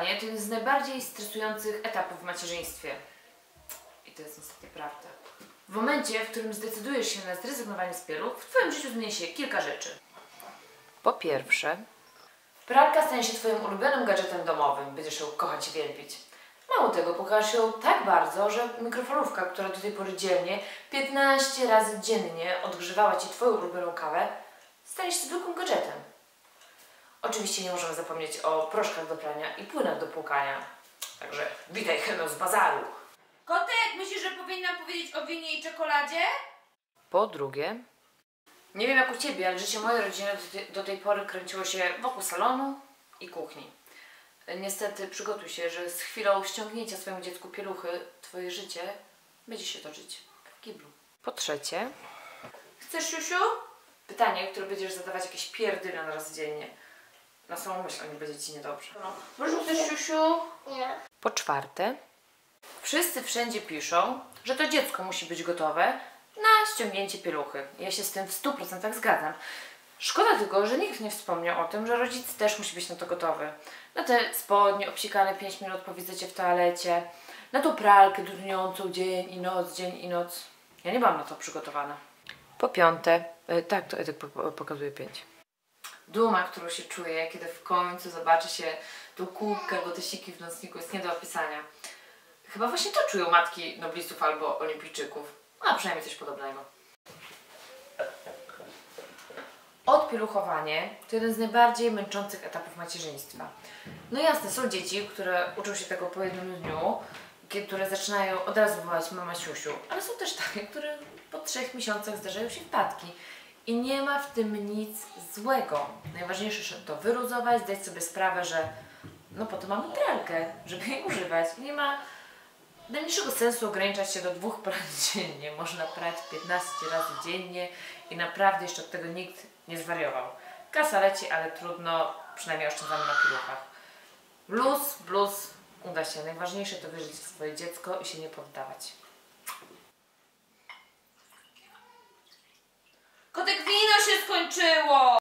Pieluchowanie to jeden z najbardziej stresujących etapów w macierzyństwie. I to jest niestety prawda. W momencie, w którym zdecydujesz się na zrezygnowanie z pieluch, w Twoim życiu zmieni się kilka rzeczy. Po pierwsze, pralka stanie się Twoim ulubionym gadżetem domowym. Będziesz ją kochać i wielbić. Mało tego, pokochasz ją tak bardzo, że mikrofalówka, która do tej pory dzielnie 15 razy dziennie odgrzewała Ci Twoją ulubioną kawę, stanie się zwykłym gadżetem. Oczywiście nie możemy zapomnieć o proszkach do prania i płynach do płukania. Także witaj Heno z bazaru. Kotek, myślisz, że powinnam powiedzieć o winie i czekoladzie? Po drugie, nie wiem jak u Ciebie, ale życie mojej rodziny do tej pory kręciło się wokół salonu i kuchni. Niestety przygotuj się, że z chwilą ściągnięcia swojemu dziecku pieluchy Twoje życie będzie się toczyć w kiblu. Po trzecie, chcesz siusiu? Pytanie, które będziesz zadawać jakieś pierdylion razy dziennie. Na samą myśl o nim będzie Ci niedobrze. No. Może chcesz siusiu? Nie. Po czwarte, wszyscy wszędzie piszą, że to dziecko musi być gotowe na ściągnięcie pieluchy. Ja się z tym w 100% zgadzam. Szkoda tylko, że nikt nie wspomniał o tym, że rodzic też musi być na to gotowy. Na te spodnie obsikane 5 minut po wizycie w toalecie, na tą pralkę dudniącą dzień i noc. Ja nie byłam na to przygotowana. Po piąte, tak, to Edek pokazuje 5. Duma, którą się czuje, kiedy w końcu zobaczy się tą kubkę albo te siki w nocniku, jest nie do opisania. Chyba właśnie to czują matki noblistów albo olimpijczyków. A przynajmniej coś podobnego. Odpieluchowanie to jeden z najbardziej męczących etapów macierzyństwa. No jasne, są dzieci, które uczą się tego po jednym dniu, które zaczynają od razu wołać mama siusiu, ale są też takie, które po 3 miesiącach zdarzają się wpadki. I nie ma w tym nic złego. Najważniejsze to wyluzować, zdać sobie sprawę, że no po to mamy pralkę, żeby jej używać. Nie ma najmniejszego sensu ograniczać się do 2 prac dziennie. Można prać 15 razy dziennie i naprawdę jeszcze od tego nikt nie zwariował. Kasa leci, ale trudno, przynajmniej oszczędzamy na pieluchach. Blues, uda się. Najważniejsze to wierzyć w swoje dziecko i się nie poddawać. Kotek, wino się skończyło!